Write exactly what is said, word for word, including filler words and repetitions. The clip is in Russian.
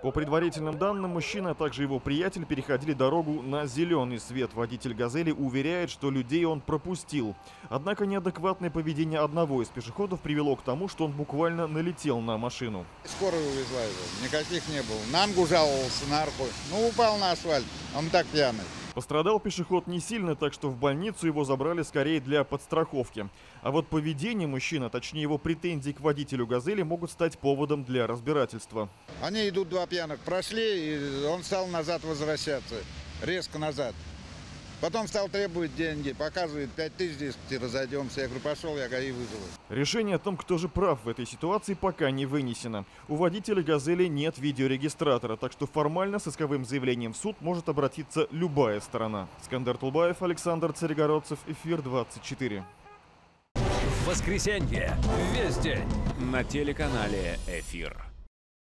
По предварительным данным, мужчина, а также его приятель переходили дорогу на зеленый свет. Водитель «Газели» уверяет, что людей он пропустил. Однако неадекватное поведение одного из пешеходов привело к тому, что он буквально налетел на машину. Скорая увезла его, никаких не было. На Ангу жаловался, на арку. Ну, упал на асфальт, он так пьяный. Пострадал пешеход не сильно, так что в больницу его забрали скорее для подстраховки. А вот поведение мужчины, точнее его претензии к водителю «Газели», могут стать поводом для разбирательства. Они идут, два пьяных прошли, и он стал назад возвращаться, резко назад. Потом стал требовать деньги, показывает пять тысяч, дескать, разойдемся. Я говорю, пошел, я ГАИ вызову. Решение о том, кто же прав в этой ситуации, пока не вынесено. У водителя «Газели» нет видеорегистратора, так что формально с исковым заявлением в суд может обратиться любая сторона. Скандер Тулбаев, Александр Царегородцев, Эфир двадцать четыре. В воскресенье весь день на телеканале «Эфир».